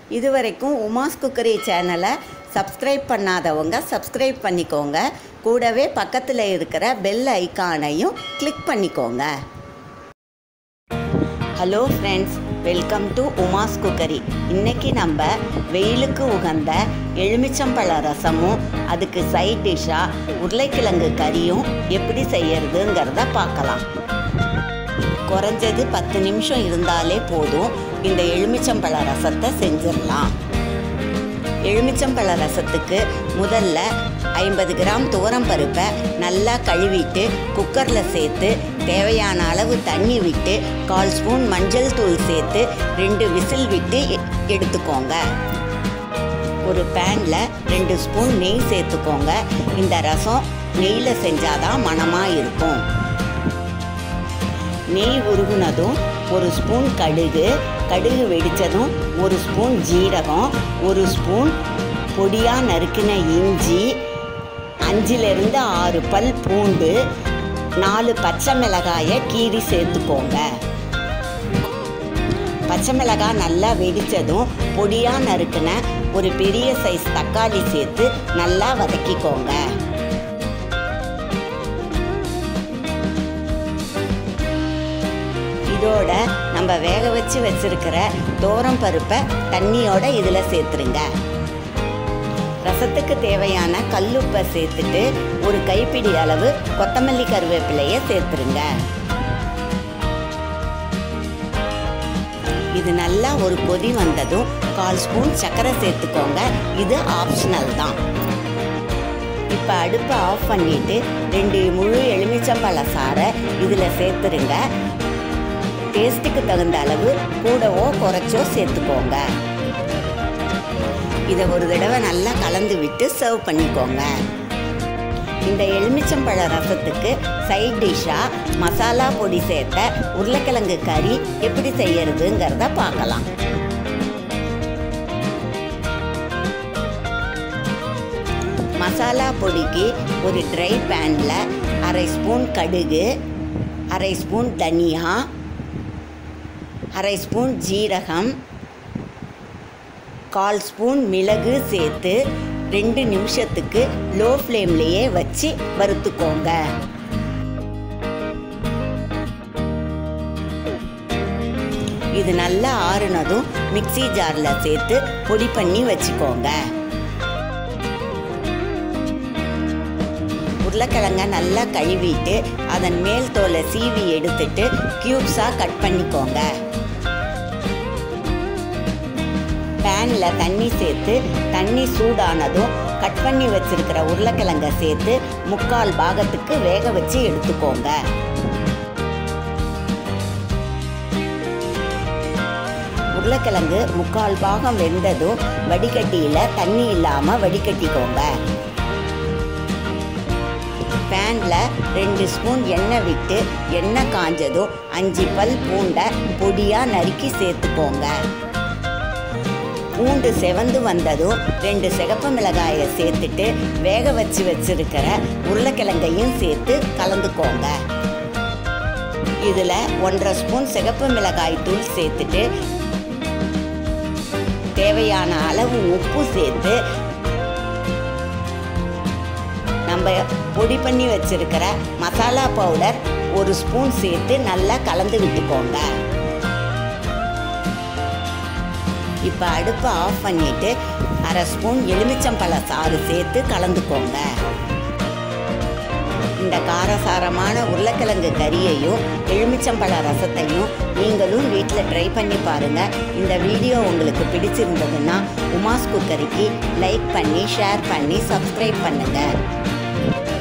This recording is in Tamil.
இதுவரைக்கும் உமாஸ் குக்கரி சேனலை சப்ஸ்கிரைப் பண்ணாதவங்க சப்ஸ்கிரைப் பண்ணிக்கோங்க. கூடவே பக்கத்தில் இருக்கிற பெல் ஐகானையும் கிளிக் பண்ணிக்கோங்க. Hello friends, welcome to Uma's cookery. இன்றைக்கி நம்ம வெயிலுக்கு உகந்த எலுமிச்சம்பழ ரசமும் அதுக்கு சைட் டிஷ்ஷாக உருளைக்கிழங்கு கறியும் எப்படி செய்யறதுங்கிறத பார்க்கலாம். குறைஞ்சது 10 நிமிஷம் இருந்தாலே போதும். இந்த எலுமிச்சம்பழ ரசத்தை செஞ்சிடலாம். எலுமிச்சம்பழ ரசத்துக்கு முதல்ல 50 கிராம் துவரம்பருப்பை நல்லா கழுவிட்டு குக்கரில் சேர்த்து தேவையான அளவு தண்ணி விட்டு 1/4 ஸ்பூன் மஞ்சள் தூள் சேர்த்து 2 விசில் விட்டு எடுத்துக்கோங்க. ஒரு பேனில் 2 ஸ்பூன் நெய் சேர்த்துக்கோங்க. இந்த ரசம் நெய்யில் செஞ்சாதான் மணமாக இருக்கும். நெய் உருகுனதும் 1 ஸ்பூன் கடுகு வெடித்ததும் 1 ஸ்பூன் ஜீரகம், 1 ஸ்பூன் பொடியாக நறுக்கின இஞ்சி, 5லிருந்து 6 பல் பூண்டு, 4 பச்சை மிளகாயை கீறி சேர்த்துக்கோங்க. பச்சை மிளகாய் நல்லா வெடித்ததும் பொடியாக நறுக்கின ஒரு பெரிய சைஸ் தக்காளி சேர்த்து நல்லா வதக்கிக்கோங்க. இதோட நம்ம வேக வச்சு வச்சிருக்கிற துவரம் பருப்பை தண்ணியோட இதில் சேர்த்துருங்க. ரசத்துக்கு தேவையான கல்லுப்பை சேர்த்துட்டு ஒரு கைப்பிடி அளவு கொத்தமல்லி கருவேப்பிலையை சேர்த்துருங்க. இது நல்லா ஒரு கொதி வந்ததும் 1/4 ஸ்பூன் சர்க்கரை சேர்த்துக்கோங்க. இது ஆப்ஷனல் தான். இப்போ அடுப்பை ஆஃப் பண்ணிவிட்டு 2 முழு எலுமிச்சம்பழ சாறை இதில் சேர்த்துருங்க. டேஸ்ட்டுக்கு தகுந்த அளவு கூடவோ குறைச்சோ சேர்த்துக்கோங்க. இதை ஒரு தடவை நல்லா கலந்து விட்டு சர்வ் பண்ணிக்கோங்க. இந்த எலுமிச்சம்பழ ரசத்துக்கு சைட் டிஷ்ஷாக மசாலா பொடி சேர்த்த உருளைக்கிழங்கு கறி எப்படி செய்யறதுங்கிறத பார்க்கலாம். மசாலா பொடிக்கு ஒரு ட்ரை பேனில் 1/2 ஸ்பூன் கடுகு, 1/2 ஸ்பூன் தனியா, 1/2 ஸ்பூன் ஜீரகம், 1/4 ஸ்பூன் மிளகு சேர்த்து 2 நிமிஷத்துக்கு லோ ஃப்ளேம்லேயே வச்சு வறுத்துக்கோங்க. இது நல்லா ஆறுனதும் மிக்ஸி ஜாரில் சேர்த்து பொடி பண்ணி வச்சுக்கோங்க. உருளைக்கிழங்க நல்லா கழுவிட்டு அதன் மேல் தோலை சீவி எடுத்துட்டு க்யூப்ஸாக கட் பண்ணிக்கோங்க. பேனில் தண்ணி சேர்த்து தண்ணி சூடானதும் கட் பண்ணி வச்சிருக்கிற உருளைக்கிழங்கை சேர்த்து 3/4 பாகத்துக்கு வேக வச்சு எடுத்துக்கோங்க. உருளைக்கிழங்கு 3/4 பாகம் வெந்ததும் வடிகட்டியில் தண்ணி இல்லாமல் வடிகட்டிக்கோங்க. பேனில் 2 ஸ்பூன் எண்ணெய் விட்டு எண்ணெய் காஞ்சதும் 5 பல் பூண்டை பொடியாக நறுக்கி சேர்த்துக்கோங்க. பூண்டு செவந்து வந்ததும் 2 சிகப்பு மிளகாயை சேர்த்துட்டு வேக வச்சு வச்சிருக்கிற உருளைக்கிழங்கையும் சேர்த்து கலந்துக்கோங்க. இதில் 1/2 ஸ்பூன் சிகப்பு மிளகாய் தூள் சேர்த்துட்டு தேவையான அளவு உப்பு சேர்த்து நம்ம பொடி பண்ணி வச்சிருக்கிற மசாலா பவுடர் 1 ஸ்பூன் சேர்த்து நல்லா கலந்து விட்டுக்கோங்க. இப்போ அடுப்பை ஆஃப் பண்ணிவிட்டு 1/2 ஸ்பூன் எலுமிச்சம்பழ சாறு சேர்த்து கலந்துக்கோங்க. இந்த காரசாரமான உருளைக்கிழங்கு கறியையும் எலுமிச்சம்பழ ரசத்தையும் நீங்களும் வீட்டில் ட்ரை பண்ணி பாருங்கள். இந்த வீடியோ உங்களுக்கு பிடிச்சிருந்ததுன்னா உமாஸ் குக்கரிக்கு லைக் பண்ணி ஷேர் பண்ணி சப்ஸ்கிரைப் பண்ணுங்கள்.